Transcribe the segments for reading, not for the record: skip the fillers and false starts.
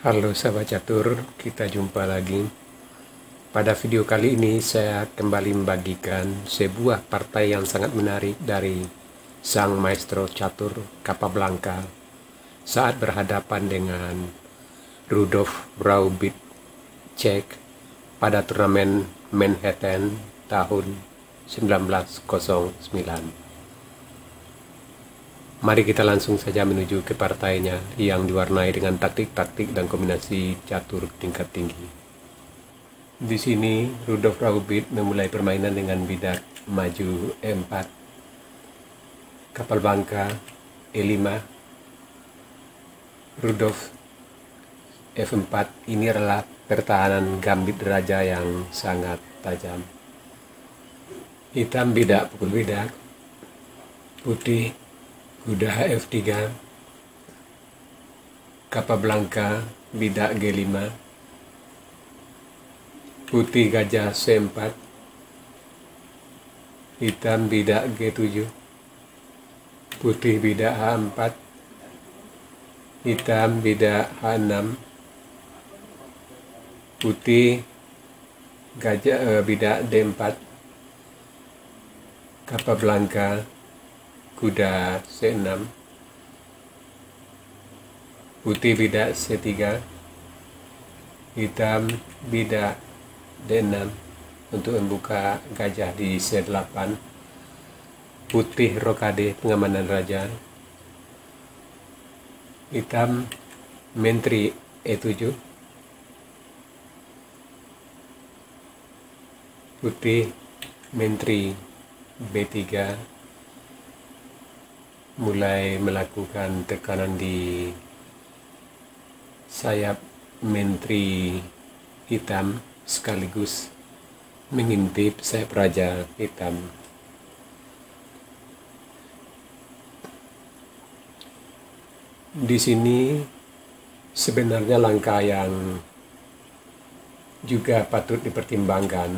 Halo sahabat catur, kita jumpa lagi. Pada video kali ini saya kembali membagikan sebuah partai yang sangat menarik dari sang maestro catur Capablanca saat berhadapan dengan Rudolf Braubitschek pada turnamen Manhattan tahun 1909. Mari kita langsung saja menuju ke partainya yang diwarnai dengan taktik-taktik dan kombinasi catur tingkat tinggi. Di sini Rudolf Braubit memulai permainan dengan bidak maju E4, Capablanca E5, Rudolf F4. Ini adalah pertahanan gambit raja yang sangat tajam. Hitam bidak pukul bidak, putih kuda F3, Capablanca bidak G5, putih gajah C4, hitam bidak G7, putih bidak H4, hitam bidak H6, putih gajah bidak D4, Capablanca kuda C6, putih bidak C3, hitam bidak D6 untuk membuka gajah di C8, putih rokade pengamanan raja, hitam menteri E7, putih menteri B3, mulai melakukan tekanan di sayap menteri hitam sekaligus mengintip sayap raja hitam. Di sini sebenarnya langkah yang juga patut dipertimbangkan,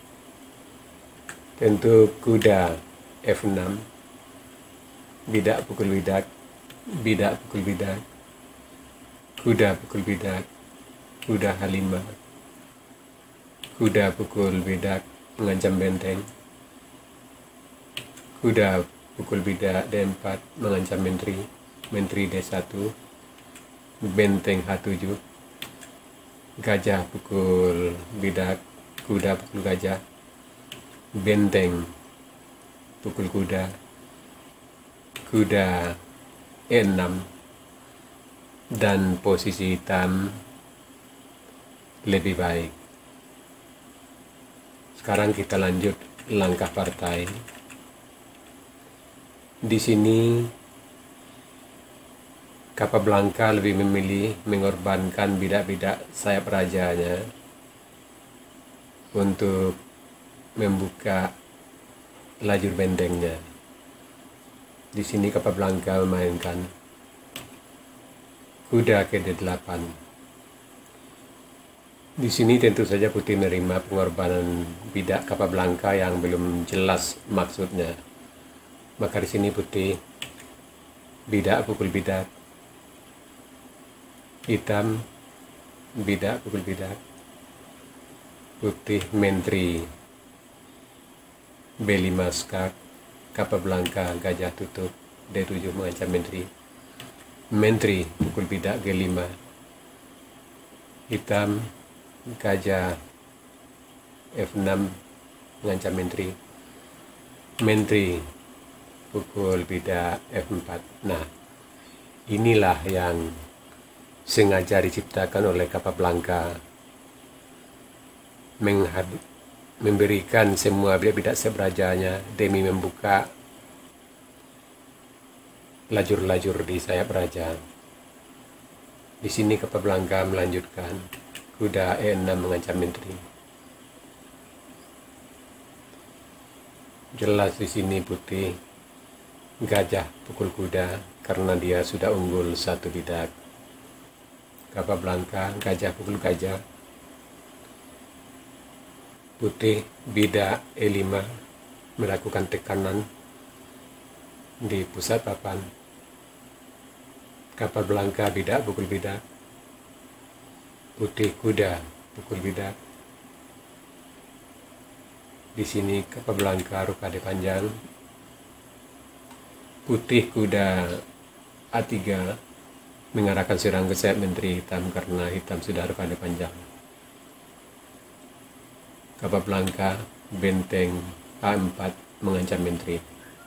tentu kuda F6, bidak pukul bidak, bidak pukul bidak, kuda pukul bidak, kuda H5, kuda pukul bidak mengancam benteng, kuda pukul bidak D4 mengancam menteri, menteri D1, benteng H7, gajah pukul bidak, kuda pukul gajah, benteng pukul kuda, kuda E6, dan posisi hitam lebih baik. Sekarang kita lanjut langkah partai. Di sini Capablanca lebih memilih mengorbankan bidak-bidak sayap rajanya untuk membuka lajur bentengnya. Di sini Capablanca memainkan kuda ke D8. Di sini tentu saja putih menerima pengorbanan bidak Capablanca yang belum jelas maksudnya. Maka di sini putih bidak pukul bidak, hitam bidak pukul bidak, putih menteri B5 skak, Capablanca gajah tutup D7 mengancam menteri, menteri pukul bidak G5, hitam gajah F6 mengancam menteri, menteri pukul bidak F4. Nah, inilah yang sengaja diciptakan oleh Capablanca, memberikan semua bidak-bidak seberajanya demi membuka lajur-lajur di sayap raja. Di sini Capablanca melanjutkan kuda E6 mengancam menteri. Jelas di sini putih gajah pukul kuda karena dia sudah unggul satu bidak. Capablanca gajah pukul gajah, putih bidak E5 melakukan tekanan di pusat papan. Capablanca bidak pukul bidak, Putih kuda pukul bidak. Di sini Capablanca rokade panjang. Putih kuda A3 mengarahkan serang ke sayap menteri hitam karena hitam sudah rokade panjang. Capablanca benteng A4 mengancam menteri.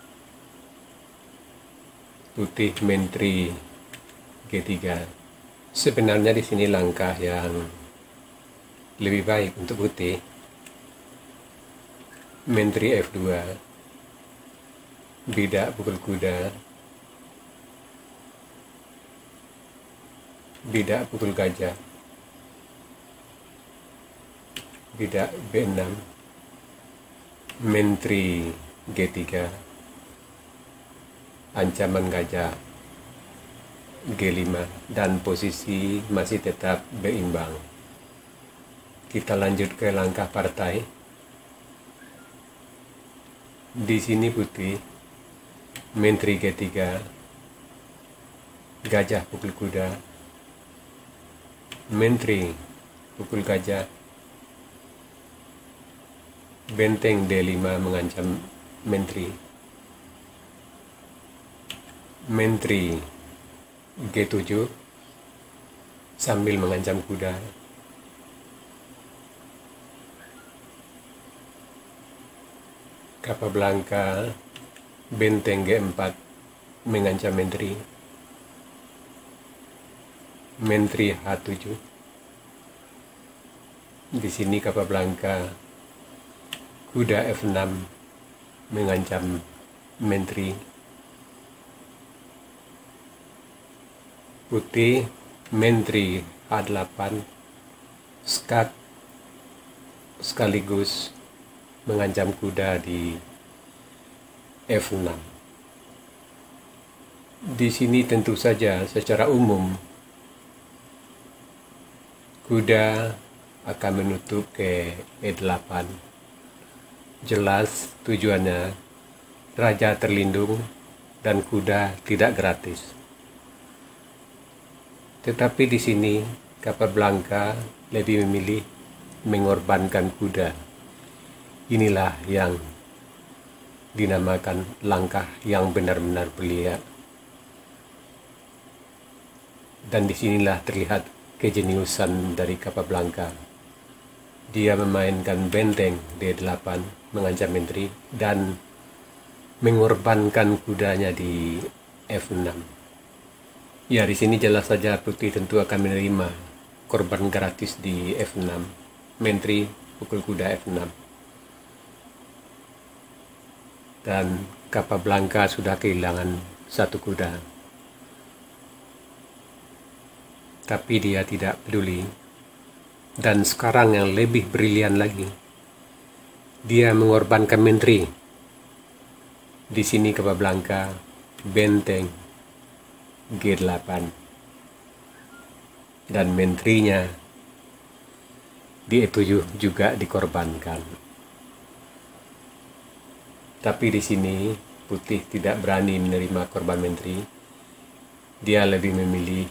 Putih menteri G3. Sebenarnya di sini langkah yang lebih baik untuk putih. Menteri F2, bidak pukul kuda, bidak pukul gajah, bidak B6, menteri G3, ancaman gajah G5, dan posisi masih tetap berimbang. Kita lanjut ke langkah partai. Di sini putih, menteri G3, gajah pukul kuda, menteri pukul gajah, benteng D5 mengancam menteri, menteri G7 sambil mengancam kuda, Capablanca benteng G4 mengancam menteri, menteri H7. Di sini Capablanca kuda F6 mengancam menteri. Putih menteri H8 skat sekaligus mengancam kuda di F6. Di sini tentu saja secara umum kuda akan menutup ke E8. Jelas tujuannya raja terlindung dan kuda tidak gratis. Tetapi di sini Capablanca lebih memilih mengorbankan kuda. Inilah yang dinamakan langkah yang benar-benar belia. Dan disinilah terlihat kejeniusan dari Capablanca. Dia memainkan benteng D8 mengancam menteri dan mengorbankan kudanya di F6. Ya, di sini jelas saja putih tentu akan menerima korban gratis di F6. Menteri pukul kuda F6. Dan Capablanca sudah kehilangan satu kuda. Tapi dia tidak peduli. Dan sekarang yang lebih brilian lagi, dia mengorbankan menteri. Di sini Capablanca benteng G8 dan menterinya di E7 juga dikorbankan. Tapi di sini putih tidak berani menerima korban menteri. Dia lebih memilih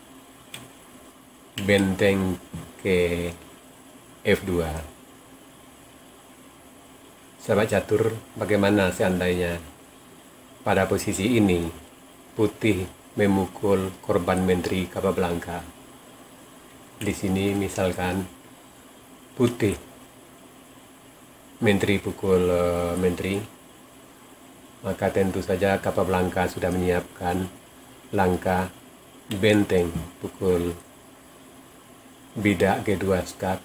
benteng ke F2. Sahabat catur, bagaimana seandainya pada posisi ini putih memukul korban menteri Capablanca? Di sini misalkan putih menteri pukul menteri, maka tentu saja Capablanca sudah menyiapkan langkah benteng pukul bidak G2 skat,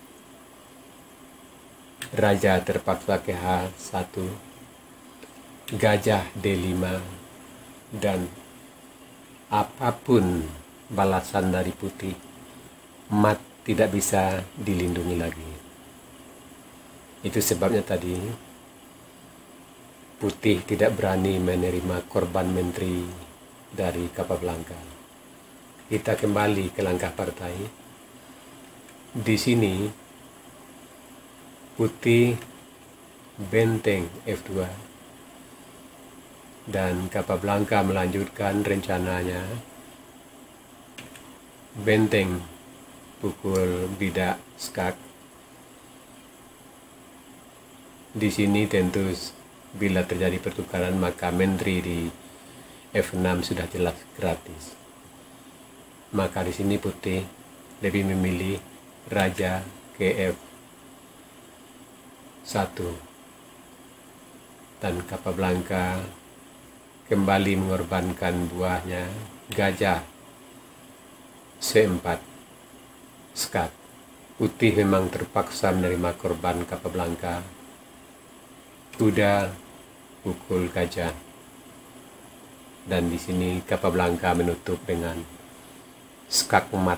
raja terpaksa ke H1, gajah D5, dan apapun balasan dari putih, mat tidak bisa dilindungi lagi. Itu sebabnya tadi putih tidak berani menerima korban menteri dari Capablanca. Kita kembali ke langkah partai. Di sini putih benteng F2 dan Capablanca melanjutkan rencananya benteng pukul bidak skak. Di sini tentu bila terjadi pertukaran maka menteri di F6 sudah jelas gratis. Maka di sini putih lebih memilih raja ke F1 dan Capablanca kembali mengorbankan buahnya gajah C4 skak. Putih memang terpaksa menerima korban Capablanca. Kuda pukul gajah, dan di sini Capablanca menutup dengan skak mat.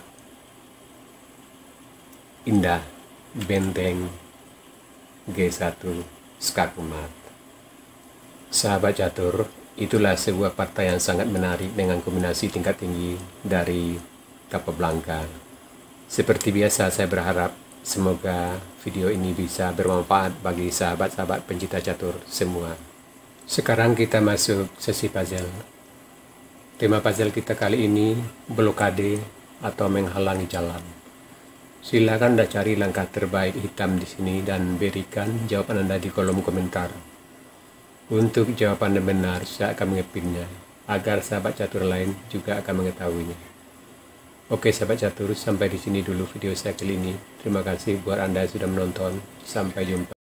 Indah benteng G1 skak mat. Sahabat catur, itulah sebuah partai yang sangat menarik dengan kombinasi tingkat tinggi dari Capablanca. Seperti biasa, saya berharap semoga video ini bisa bermanfaat bagi sahabat-sahabat pencinta catur semua. Sekarang kita masuk sesi puzzle. Tema puzzle kita kali ini blokade atau menghalangi jalan. Silakan Anda cari langkah terbaik hitam di sini dan berikan jawaban Anda di kolom komentar. Untuk jawaban yang benar, saya akan mengepinnya agar sahabat catur lain juga akan mengetahuinya. Oke sahabat catur, sampai di sini dulu video saya kali ini. Terima kasih buat Anda yang sudah menonton. Sampai jumpa.